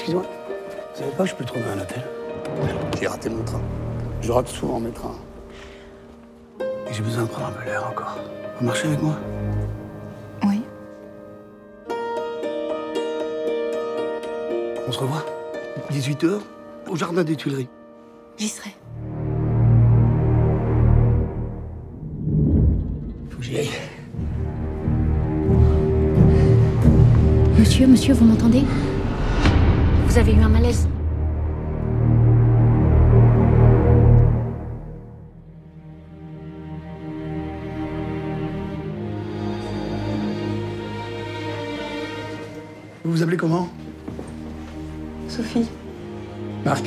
Excuse-moi, vous savez pas que je peux trouver un hôtel? J'ai raté mon train. Je rate souvent mes trains. Et j'ai besoin de prendre un peu l'air encore. Vous marchez avec moi? Oui. On se revoit 18h au jardin des Tuileries. J'y serai. Faut que j'y aille. Monsieur, vous m'entendez? Vous avez eu un malaise. Vous vous appelez comment? Sophie. Marc.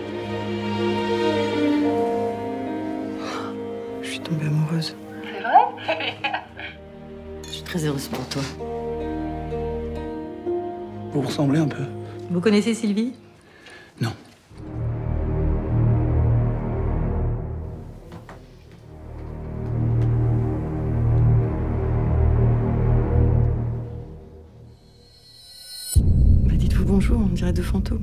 Je suis tombée amoureuse. C'est vrai? Je suis très heureuse pour toi. Vous ressemblez un peu. Vous connaissez Sylvie? Non. Bah dites-vous bonjour, on dirait deux fantômes.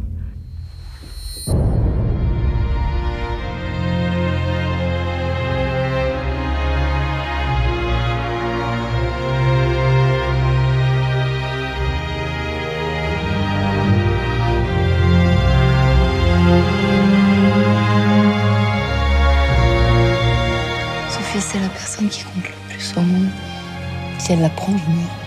Sophie, c'est la personne qui compte le plus au monde. Si elle la prend, je meurs.